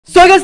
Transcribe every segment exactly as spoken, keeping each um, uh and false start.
So guys,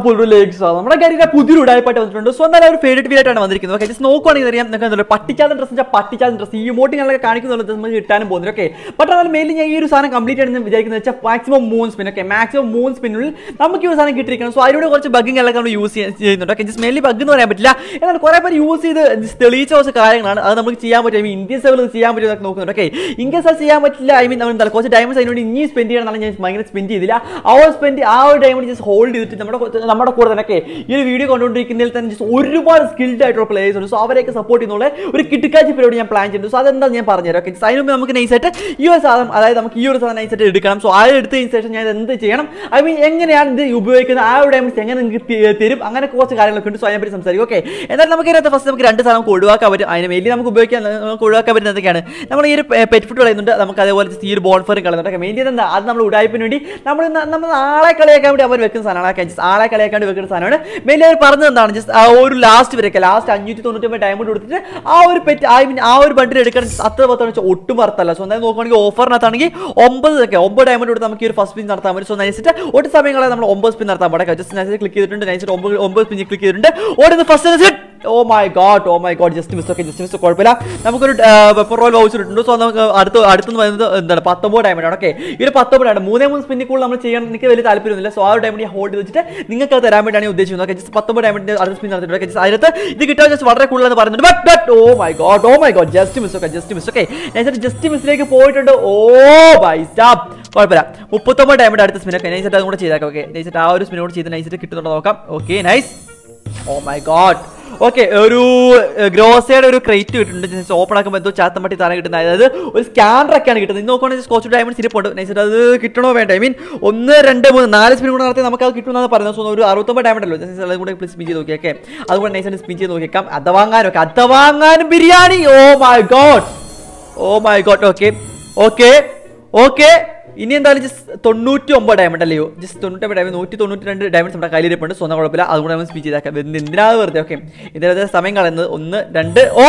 നമ്മുടെ കാര്യങ്ങൾ പുതിയൊരു ഉടായ്പായിട്ട് വന്നിട്ടുണ്ട്. സോ എന്തായാലും ഒരു ഫേവറേറ്റ് വീഡിയോ ആയിട്ടാണ് വന്നിരിക്കുന്നത്. ഓക്കെ, ജസ്റ്റ് നോക്കുവാണെങ്കിൽ അറിയാം നിങ്ങൾക്ക് പട്ടിച്ചാലും ഡ്രസ്സ് പട്ടിച്ചാലും ഡ്രസ്സ് ഈ മോട്ടിങ്ങളൊക്കെ കാണിക്കുന്നുള്ളത് നമുക്ക് കിട്ടാനും പോകുന്നത്. ഓക്കെ, ബട്ട് അതായത് മെയിൻലി ഞാൻ ഈ ഒരു സാധനം കംപ്ലീറ്റ് ആയിട്ട് വിചാരിക്കുന്നത് വെച്ചാൽ മാക്സിമം മൂന്ന് സ്പിൻ. ഓക്കെ, മാക്സിമം മൂന്ന് സ്പിന്നുള്ളിൽ നമുക്ക് ഈ ഒരു സാധനം കിട്ടിയിരിക്കണം. സോ അതിലൂടെ കുറച്ച് ബഗ്ഗിങ് എല്ലാം നമ്മൾ യൂസ് ചെയ്യുന്നുണ്ട്. ഓക്കെ, ജസ്റ്റ് മെയിൻലി ബഗ് എന്ന് പറയാൻ പറ്റില്ല, എന്നാൽ കുറേ പേര് യൂസ് ചെയ്ത് തെളിയിച്ച കുറച്ച് കാര്യങ്ങളാണ്. അത് നമുക്ക് ചെയ്യാൻ പറ്റും. ഐ മീൻ ഇന്ത്യൻ സെർവറിൽ ചെയ്യാൻ പറ്റുമെന്നൊക്കെ നോക്കുന്നുണ്ട്. ഓക്കെ, ഇൻകേസ് അത് ചെയ്യാൻ പറ്റില്ല, ഐ മീൻ നമ്മൾ കുറച്ച് ഡയമണ്ട്സ് അതിനോട് ഇനി സ്പെൻഡ് ചെയ്യണമെന്നാണ് ഞാൻ ഭയങ്കര സ്പെൻഡ് ചെയ്തില്ല. ആ ഒരു സ്പെൻഡ് ആ ഒരു ഡയമണ്ട് ജസ്റ്റ് ഹോൾഡ് ചെയ്തിട്ട് നമ്മുടെ നമ്മുടെ കൂടെ തന്നെ ഈ ഒരു വീഡിയോ കണ്ടുകൊണ്ടിരിക്കുന്നതിൽ തന്നെ ഒരുപാട് സ്കിൽഡ് ആയിട്ടുള്ള പ്ലേയേഴ്സ് ഉണ്ട്. സോ അവരെയൊക്കെ സപ്പോർട്ട് ചെയ്യുന്നുള്ള ഒരു കിട്ടുകാച്ചി പരിപാടി ഞാൻ പ്ലാൻ ചെയ്യുന്നു. സോ അതെന്താ ഞാൻ പറഞ്ഞുതരാം. ഓക്കെ, അതിന് മുമ്പ് നമുക്ക് നൈസായിട്ട് ഈ ഒരു സാധനം, അതായത് നമുക്ക് ഈ ഒരു സാധനം നൈസായിട്ട് എടുക്കണം. സോ ആ എടുത്തതിന് ശേഷം ഞാൻ എന്ത് ചെയ്യണം, ഐ മീൻ എങ്ങനെയാണ് ഇത് ഉപയോഗിക്കുന്നത്, ആ ഒരു ഡയമണ്ട്സ് എങ്ങനെ നിങ്ങൾക്ക് തരും, അങ്ങനെ കുറച്ച് കാര്യങ്ങളൊക്കെ ഉണ്ട്. സോ അതിനെപ്പറ്റി സംസാരിക്കും. ഓക്കെ, എന്നാൽ നമുക്ക് ഇതിനകത്ത് ഫസ്റ്റ് നമുക്ക് രണ്ട് സാധനം നമുക്ക് ഒഴിവാക്കാൻ പറ്റും. അതിന് മെയിൻലി നമുക്ക് ഉപയോഗിക്കാൻ നമുക്ക് ഒഴിവാക്കാൻ പറ്റുന്നത് എന്തൊക്കെയാണ്, നമ്മൾ ഈ ഒരു പെറ്റ് ഫുഡ് കളയുന്നുണ്ട്, നമുക്ക് അതേപോലെ ഈ ഒരു ബോൺ ഫെയർ കളയുന്നുണ്ട്. ഓക്കെ, മെയിൻലി എന്താ അത് നമ്മൾ ഉടായ്പിന് വേണ്ടി നമ്മൾ നമ്മൾ ആളെ കളിയാക്കാൻ വേണ്ടി അവർ വെക്കുന്ന സാധനമാണ്. ആളെ കളിയാക്കാൻ വേണ്ടി വെക്കുന്ന സാധനമാണ്. മെയിൻലി അവർ പറഞ്ഞത് എന്താണ്, ജസ്റ്റ് ആ ഒരു ലാസ്റ്റ് വരെയൊക്കെ ലാസ്റ്റ് അഞ്ഞൂറ്റി തൊണ്ണൂറ്റി ഡയമണ്ട് കൊടുത്തിട്ട് ആ ഒരു പെറ്റ് ഐ മീൻ ആ ഒരു ബണ്ടിൽ എടുക്കാൻ അത്ര പത്തെന്ന് വെച്ചാൽ ഒട്ടും വറുത്തല്ല. സോ എന്തായാലും നോക്കുകയാണെങ്കിൽ ഓഫറിനകത്താണെങ്കിൽ ഒമ്പത് ഒക്കെ ഒമ്പത് ഡയമണ്ട് കൊടുത്ത് നമുക്ക് ഈ ഒരു ഫസ്റ്റ് സ്പിൻ നടത്താൻ പറ്റും. സോ നൈസിട്ട് ഒരു സമയങ്ങളെ നമ്മൾ ഒമ്പത് സ്പിൻ നടത്താൻ പാടെ. ജസ്റ്റ് നൈസിട്ട് ക്ലിക്ക് ചെയ്തിട്ടുണ്ട്, നൈസിട്ട് ഒമ്പത് ഒമ്പത് സ്പിൻ ക്ലിക്ക് ചെയ്തിട്ടുണ്ട്. ഓടുന്നത് first oh my god oh my god just miss. Okay, just miss കുഴപ്പമില്ല. നമുക്കൊരു വെപ്പർ റോയൽ വൗച്ചർ ഇട്ടുണ്ട്. സോ നമുക്ക് അടുത്ത് അടുത്തുനിന്ന് വരുന്നത് എന്താണ് പത്തൊമ്പത് ഡയമണ്ട് ആണ്. ഓക്കെ, ഈ ഒരു പത്തൊമ്പത് ഡയമണ്ട് മൂന്നേ മൂന്ന് സ്പിന്നിൽ കൂടുതൽ നമ്മൾ ചെയ്യാൻ എനിക്ക് വലിയ താല്പര്യമൊന്നുമില്ല. സോ ആ ഒരു ഡയമണ്ട് ഹോൾഡ് ചെയ്ത് വെച്ചിട്ട് നിങ്ങൾക്ക് അത് തരാൻ വേണ്ടിയാണ് ഉദ്ദേശിക്കുന്നത്. ഓക്കെ, ജസ്റ്റ് പത്തൊമ്പത് ഡയമണ്ട് അടുത്ത സ്പിൻ നടത്തിയിട്ടുണ്ട്. ഓക്കെ, അതിനകത്ത് ഇത് കിട്ടാൻ ജസ്റ്റ് വളരെ കൂടുതലെന്ന് പറയുന്നുണ്ട്. But but oh my god oh my god just miss. Okay, just miss. Okay, നൈസായിട്ട് ജസ്റ്റ് മിസ്സിലേക്ക് പോയിട്ടുണ്ട്. ഓ ബൈ സ്റ്റാപ്പ് കുഴപ്പമില്ല. മുപ്പത്തൊമ്പത് ഡയമണ്ട് അടുത്ത സ്പിൻ. ഓക്കെ, നൈസായിട്ട് അതും കൂടെ ചെയ്തേക്കാം. ഓക്കെ, നൈസായിട്ട് ആ ഒരു സ്പിൻ കൂടെ ചെയ്ത് നൈസായിട്ട് കിട്ടുന്നുണ്ടോ നോക്കാം. Okay, nice. Oh my god. Okay, ഒരു ഗ്രോസയുടെ ഒരു ക്രേറ്റ് കിട്ടുന്നുണ്ട്. ഓപ്പൺ ആക്കുമ്പോൾ എന്തോ ചാത്തമ്പട്ടി താരം കിട്ടുന്നത്, അതായത് ഒരു സ്കാനർ ഒക്കെയാണ് കിട്ടുന്നത്. ഇന്ന് നോക്കുകയാണെങ്കിൽ കുറച്ച് ഡയമണ്ട്സ് ഇരിപ്പുണ്ട്. നൈസായിട്ട് അത് കിട്ടണോ വേണ്ട, ഐ മീൻ ഒന്ന് രണ്ട് മൂന്ന് നാല് സ്പിൻ കൂടെ നടത്തി നമുക്ക് അത് കിട്ടുമെന്നാണ് പറയുന്നത്. സോ ഒരു അറുപത്തൊമ്പത് ഡയമണ്ട് അല്ലോ, ജസ്റ്റ് അതും കൂടെ സ്പിൻ ചെയ്ത് നോക്കിയൊക്കെ അതുകൊണ്ട് നൈസായിട്ട് സ്പിൻ ചെയ്ത് നോക്കിയേക്കാം. അത് വാങ്ങാനൊക്കെ അത് വാങ്ങാനും biryani. Oh my god oh my god. Okay okay okay ഇനി എന്തായാലും ജസ്റ്റ് തൊണ്ണൂറ്റി ഒമ്പത് ഡയമണ്ട് അല്ലയോ, ജസ്റ്റ് തൊണ്ണൂറ്റി ഡയമണ്ട് നൂറ്റി തൊണ്ണൂറ്റി രണ്ട് ഡയമണ്ട്സ് നമ്മുടെ കയ്യിലിരിപ്പുണ്ട്. സ്വന്തം കുഴപ്പമില്ല, അതുകൊണ്ട് നമ്മൾ സ്പീച്ച് ചെയ്താക്കാം. എന്തിനാണ് വെറുതെ. ഓക്കെ, ഇതിനകത്ത് സമയം കളയുന്നത് ഒന്ന് രണ്ട് ഓ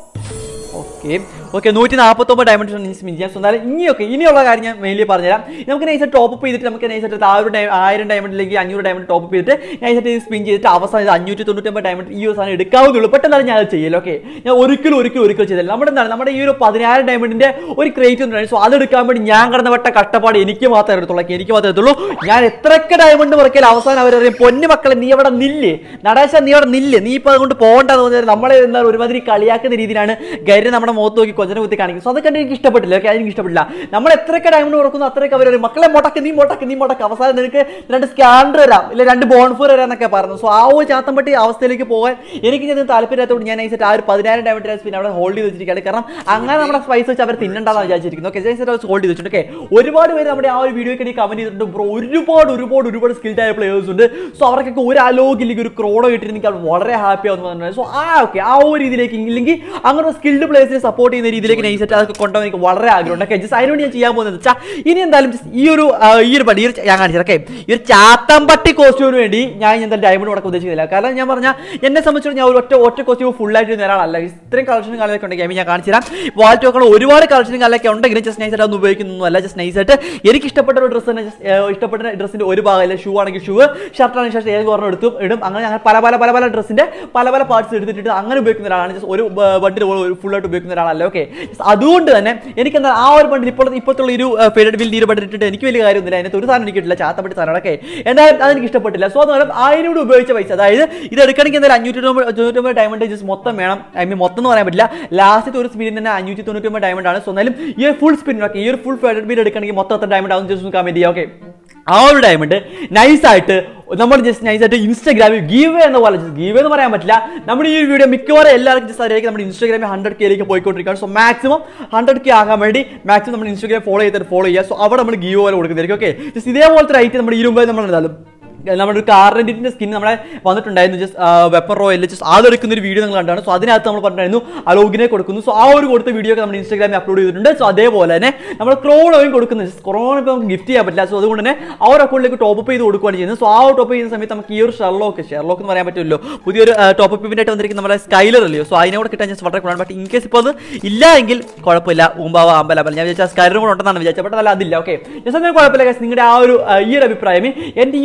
ഓക്കെ ഓക്കെ നൂറ്റി നാൽപ്പത്തൊമ്പത് ഡയമണ്ട് സ്പിൻ ചെയ്യാം. സോ എന്നാലും ഇനിയൊക്കെ ഇനിയുള്ള കാര്യം ഞാൻ മെയിൻലി പറഞ്ഞുതരാം. നമുക്ക് നൈസായിട്ട് ടോപ്പ് ചെയ്തിട്ട് നമുക്ക് നൈസായിട്ട് ആ ഒരു ആയിരം ഡയമണ്ട് അല്ലെങ്കിൽ അഞ്ഞൂറ് ഡയമണ്ട് ടോപ്പ് ചെയ്തിട്ട് നൈസായിട്ട് സ്പിൻ ചെയ്തിട്ട് അവസാനം അഞ്ഞൂറ്റി തൊണ്ണൂറ്റൊമ്പത് ഡയമണ്ട് ഈ ഒരു സാധനം എടുക്കാവുന്നുള്ളൂ. പെട്ടെന്നാലും ഞാൻ അത് ചെയ്യല്ലോ. ഓക്കെ, ഞാൻ ഒരിക്കലും ഒരിക്കലും ഒരിക്കലും ചെയ്തില്ല. നമ്മുടെ എന്താണ് നമ്മുടെ ഈ ഒരു പതിനായിരം ഡയമണ്ടിന്റെ ഒരു ക്രേറ്റ് ഉണ്ടായിരുന്നു. സോ അതെടുക്കാൻ വേണ്ടി ഞാൻ കടന്ന വട്ട കഷ്ടപ്പാട് എനിക്ക് മാത്രമേ എടുത്തുള്ളൂ. എനിക്ക് മാത്രമേ എടുത്തുള്ളൂ. ഞാൻ എത്രയൊക്കെ ഡയമണ്ട് വർക്കിയാൽ അവസാനം അവർ പറയും പൊന്നു മക്കളെ നീ അവിടെ നില്ലേ, നടേശ നീ അവിടെ നില്ലേ, നീ ഇപ്പോൾ അതുകൊണ്ട് പോകണ്ടെന്ന് പറഞ്ഞാൽ നമ്മളെ എന്നാൽ ഒരുമാതിരി കളിയാക്കുന്ന രീതിയിലാണ് ഗൈഡ് നമ്മുടെ മുഖത്ത് നോക്കി കൊച്ചനെ കുത്തി കാണിക്കും. സോ അതൊക്കെ എനിക്ക് ഇഷ്ടപ്പെട്ടില്ല. ഓക്കെ, എനിക്ക് ഇഷ്ടപ്പെട്ടില്ല. നമ്മൾ എത്രയൊക്കെ ഡയമണ്ട് കൊടുക്കുന്നു അത്രയൊക്കെ അവർ മക്കളെ മുടക്ക് നീ മുടക്ക് നീ മുടക്ക് അവസാനം നിനക്ക് രണ്ട് സ്കാനർ തരാം ഇല്ല രണ്ട് ബോൺഫോർ തരാം എന്നൊക്കെ പറഞ്ഞു. സോ ആ ഒരു ചാത്തമ്പട്ടി അവസ്ഥയിലേക്ക് പോകാൻ എനിക്ക് ഞാൻ താല്പര്യത്തോട് ഞാൻ നൈസായിട്ട് ആ ഒരു പതിനായിരം ഡയമണ്ട് പിന്നെ അവിടെ ഹോൾഡ് ചെയ്ത് വെച്ചിരിക്കുകയാണ്. കാരണം അങ്ങനെ നമ്മുടെ സ്പൈസ് വെച്ച് അവർ തിന്നണ്ടെന്നാണ് വിചാരിച്ചിരിക്കുന്നത്. ഓക്കെ, നൈസായിട്ട് ഹോൾഡ് ചെയ്ത് വെച്ചിട്ടുണ്ട്. ഓക്കെ, ഒരുപാട് പേര് നമ്മുടെ ആ ഒരു വീഡിയോക്ക് കമന്റ് ചെയ്തിട്ടുണ്ട്. ബ്രോ ഒരുപാട് ഒരുപാട് ഒരുപാട് സ്കിൽഡ് ആയ പ്ലേയേഴ്സ് ഉണ്ട്. സോ അവർക്കൊക്കെ ഒരു അലോഗിലേക്ക് ഒരു ക്രോണോ കിട്ടിയിരുന്നെങ്കിൽ വളരെ ഹാപ്പി ആവുന്നു പറഞ്ഞത്. സോ ആ ഓക്കെ ആ ഒരു രീതിയിലേക്ക് ഇല്ലെങ്കിൽ അങ്ങനെ സ്കിൽഡ് പ്ലേയേഴ്സിനെ സപ്പോർട്ട് ചെയ്യുന്ന രീതിയിലേക്ക് നൈസായിട്ട് അതൊക്കെ കൊണ്ടുപോകാൻ എനിക്ക് വളരെ ആഗ്രഹമുണ്ട്. ഓക്കെ, ജസ്റ്റ് അതിനുവേണ്ടി ഞാൻ ചെയ്യാൻ പോകുന്നത് വെച്ചാൽ ഇനി എന്തായാലും ഈ ഒരു ഈ ഒരു പടി ഞാൻ കാണിച്ചത്. ഓക്കെ, ഈ ഒരു ചാത്തമ്പട്ടി കോസ്റ്റ്യൂമിന് വേണ്ടി ഞാൻ എന്തായാലും ഡയമണ്ട് മുടക്കാൻ ഉദ്ദേശിക്കുന്നില്ല. കാരണം ഞാൻ പറഞ്ഞാൽ എന്നെ സംബന്ധിച്ചിടത്തോളം ഞാൻ ഒരു ഒറ്റ ഒറ്റ കോസ്റ്റ്യൂം ഫുൾ ആയിട്ട് വരുന്ന ഒരാളല്ല. ഇത്രയും കളക്ഷനും കാലൊക്കെ ഉണ്ടെങ്കിൽ ഞാൻ കാണിച്ചു തരാം. വാലറ്റ് നോക്കണം ഒരുപാട് കളക്ഷനും കാലൊക്കെ ഉണ്ടെങ്കിലും ജസ്റ്റ് നൈസായിട്ട് ഒന്നും ഉപയോഗിക്കുന്നൊന്നുമല്ല. ജസ്റ്റ് നൈസായിട്ട് എനിക്ക് ഇഷ്ടപ്പെട്ട ഒരു ഡ്രസ്സ് തന്നെ ഇഷ്ടപ്പെട്ട ഡ്രസ്സിന്റെ ഒരു ഭാഗമില്ല. ഷൂ ആണെങ്കിൽ ഷൂ, ഷർട്ടാണെങ്കിൽ ഷർട്ട് ഏത് കുറഞ്ഞ എടുത്തും ഇടും. അങ്ങനെ അങ്ങനെ പല പല പല പല ഡ്രസ്സിന്റെ പല പല പാർട്സ് എടുത്തിട്ട് അങ്ങനെ ഉപയോഗിക്കുന്ന ഒരാളാണ്. ജസ്റ്റ് ഒരു ബണ്ടിൽ ഫുൾ ആയിട്ട് ഉപയോഗിക്കുന്ന ഒരാളല്ല. ഓക്കെ, അതുകൊണ്ട് തന്നെ എനിക്ക് എന്താ ആ ഒരു ബണ്ടിൽ ഇപ്പോൾ ഇപ്പോഴത്തുള്ള ഒരു ഫേഡഡ് ബിൽ ഈ ഒരു ബണ്ടിൽ ഇട്ടിട്ട് എനിക്ക് വലിയ കാര്യമൊന്നുമില്ല. അതിനകത്ത് ഒരു സാധനം എനിക്ക് കിട്ടില്ല, ചാത്തപ്പട്ടി സാധനങ്ങളൊക്കെ എന്തായാലും അതെനിക്ക് ഇഷ്ടപ്പെട്ടില്ല. സോ അതുപോലെ അതിനോട് ഉപയോഗിച്ച പൈസ, അതായത് ഇത് എടുക്കണമെങ്കിൽ എന്തായാലും അഞ്ഞൂറ്റി തൊണ്ണൂറ്റൊമ്പത് ഡയമണ്ട് ജസ്റ്റ് മൊത്തം വേണം. ഐ മീൻ മൊത്തം എന്ന് പറയാൻ പറ്റില്ല, ലാസ്റ്റ് ഒരു സ്പിൻ തന്നെ അഞ്ഞൂറ്റി തൊണ്ണൂറ്റൊമ്പത് ഡയമണ്ട് ആണ്. സോ എന്നാലും ഈ ഒരു ഫുൾ സ്പിൻ ഈ ഒരു ഫുൾ ഫേഡഡ് ബിൽ എടുക്കണമെങ്കിൽ മൊത്തം എത്ര ഡയമണ്ട് ആവും ജസ്റ്റ് കമന്റ് ചെയ്യാം. ഓക്കെ, ആ ഒരു ഡയമണ്ട് നൈസായിട്ട് നമ്മൾ ജസ്റ്റ് നൈസായിട്ട് ഇൻസ്റ്റാഗ്രാമിൽ ഗീവ് എന്ന പോലെ ജസ്റ്റ് ഗീവ് എന്ന് പറയാൻ പറ്റില്ല. നമ്മുടെ ഈ ഒരു വീഡിയോ മിക്കവാറും എല്ലാവർക്കും ജസ്റ്റ് അറിയാം നമ്മുടെ ഇൻസ്റ്റാഗ്രാമിൽ ഹൺഡ്രഡ് കെയിലേക്ക് പോയിക്കൊണ്ടിരിക്കുകയാണ്. സോ മാക്സിമം ഹൺഡ്രഡ് കെ ആകാൻ വേണ്ടി മാക്സിമം നമ്മൾ ഇൻസ്റ്റാഗ്രാം ഫോളോ ചെയ്തിട്ട് ഫോളോ ചെയ്യുക. സോ അവിടെ നമ്മൾ ഗീവ് പോലെ കൊടുക്കുന്നതായിരിക്കും. ഓക്കെ, ജസ്റ്റ് ഇതേപോലത്തെ റൈറ്റ് നമ്മുടെ ഈ മുമ്പ് നമ്മൾ എന്തായാലും നമ്മുടെ ഒരു കാറിൻ്റെ സ്കിൻ നമ്മളെ വന്നിട്ടുണ്ടായിരുന്നു. ജസ്റ്റ് വെപ്പർ റോയിൽ ജസ്റ്റ് അതെടുക്കുന്ന ഒരു വീഡിയോ നിങ്ങൾ കണ്ടാണ്. സോ അതിനകത്ത് നമ്മൾ പറഞ്ഞിട്ടുണ്ടായിരുന്നു അലോഗിനെ കൊടുക്കുന്നു. സോ ആ ഒരു കൊടുത്ത വീഡിയോ ഒക്കെ നമ്മൾ ഇൻസ്റ്റാഗ്രാമിൽ അപ്ലോഡ് ചെയ്തിട്ടുണ്ട്. സോ അതേപോലെ തന്നെ നമ്മൾ ക്രോണോയും കൊടുക്കുന്നത് ജസ്റ്റ് ക്രോണോ ഇപ്പോൾ നമുക്ക് ഗിഫ്റ്റ് ചെയ്യാൻ പറ്റില്ല. സോ അതുകൊണ്ട് തന്നെ ആ ഒരു അക്കൗണ്ടിലേക്ക് ടോപ്പ് അപ്പ് ചെയ്ത് കൊടുക്കുകയാണ് ചെയ്യുന്നത്. സോ ആ ഒരു ടോപ്പ് ചെയ്യുന്ന സമയത്ത് നമുക്ക് ഈ ഒരു ഷെർലോക്ക് ഷെർലോക്ക് എന്ന് പറയാൻ പറ്റുമല്ലോ, പുതിയൊരു ടോപ്പ് അപ്പിനായിട്ട് വന്നിരിക്കുന്ന നമ്മുടെ സ്കൈലർ അല്ലയോ. സോ അതിനോട് കിട്ടാൻ ജസ്റ്റ് വളരെ കൂടുതലാണ്. ബട്ട് ഇൻ കേസ് ഇപ്പോൾ അത് ഇല്ല എങ്കിൽ കുഴപ്പമില്ല, ഊമ്പാവ അമ്പല അമ്പല ഞാൻ വിചാരിച്ചാൽ സ്കൈലറും കൂടെ ഉണ്ടെന്നാണ് വിചാരിച്ചത്. ബട്ട് അല്ല അതില്ല. ഓക്കെ, ജസ്റ്റ് അങ്ങനെ കുഴപ്പമില്ല. നിങ്ങളുടെ ആ ഒരു ഈ ഒരു അഭിപ്രായം എൻ്റെ ഈ ഒരു ജസ്റ്റ്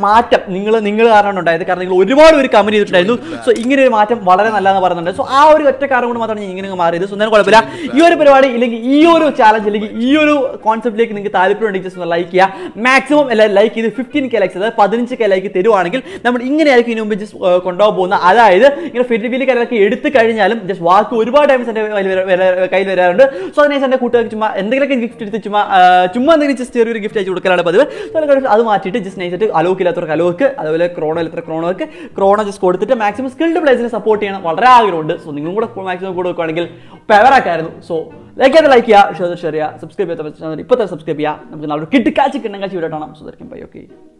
മാറ്റം നിങ്ങൾ നിങ്ങൾ കാരണം ഉണ്ടായത്. കാരണം നിങ്ങൾ ഒരുപാട് ഒരു കമന്റ് ചെയ്തിട്ടുണ്ടായിരുന്നു. സോ ഇങ്ങനെ ഒരു മാറ്റം വളരെ നല്ലതെന്ന് പറയുന്നുണ്ട്. സോ ആ ഒരു ഒറ്റ കാരണം കൊണ്ട് മാത്രമാണ് ഞാൻ ഇങ്ങനെ മാറിയത്. സോ എന്തായാലും കുഴപ്പമില്ല. ഈ ഒരു പരിപാടി ഇല്ലെങ്കിൽ ഈ ഒരു ചാലഞ്ച് അല്ലെങ്കിൽ ഈ ഒരു കോൺസെപ്റ്റിലേക്ക് നിങ്ങൾക്ക് താല്പര്യം ഉണ്ടെങ്കിൽ ജസ്റ്റ് ലൈക്ക് ചെയ്യുക. മാക്സിമം എല്ലാവരും ലൈക്ക് ചെയ്ത് ഫിഫ്റ്റീൻ കെ ലൈക്സ് അതായത് പതിനഞ്ച് കെ ലൈക്ക് തരുവാണെങ്കിൽ നമ്മൾ ഇങ്ങനെയായിരിക്കും ഇതിന് മുമ്പ് ജസ്റ്റ് കൊണ്ടുപോകാൻ പോകുന്നത്. അതായത് ഇങ്ങനെ ഫെഡിബിലി കാര്യങ്ങളൊക്കെ എടുത്തു കഴിഞ്ഞാലും ജസ്റ്റ് വാക്ക് ഒരുപാട് ടൈംസ് എൻ്റെ കയ്യിൽ വരാറുണ്ട്. സോ അതിനനുസരിച്ച് എൻ്റെ കൂട്ടുകാർക്ക് ചുമ്മാ എന്തെങ്കിലുമൊക്കെ ഗിഫ്റ്റ് എടുത്ത് ചുമ്മാ ചുമ്മാ എന്തെങ്കിലും ജസ്റ്റ് ചെറിയൊരു ഗിഫ്റ്റ് അയച്ചു കൊടുക്കലാണ് പതിവ്. അത് മാറ്റിയിട്ട് ജസ്റ്റ് നൈസായിട്ട് അലോക്ക് ഇല്ലാത്തവർക്ക് അലോക്ക്, അതുപോലെ ക്രോണോ ഇല്ലാത്ത ക്രോണോക്ക് ക്രോണോ ജസ്റ്റ് കൊടുത്തിട്ട് മാക്സിമം സ്കിൽഡ് പ്ലേസിനെ സപ്പോർട്ട് ചെയ്യണം. വളരെ ആഗ്രഹമുണ്ട്. സോ നിങ്ങളും കൂടെ മാക്സിമം കൂടെ വെക്കുകയാണെങ്കിൽ പെവറാക്കായിരുന്നു. സോ ലൈക്ക് ചെയ്ത് ലൈക്ക് ചെയ്യുക, ഷെയർ ഷെയർ ചെയ്യുക, സബ്സ്ക്രൈബ് ചെയ്യാത്ത ഇപ്പോൾ തന്നെ സബ്സ്ക്രൈബ് ചെയ്യുക. നമുക്ക് നാളെ കിട്ടി കാച്ച് കിട്ടുന്ന കാച്ച് വീഡിയോ കാണാം. So that bye. ഓക്കെ.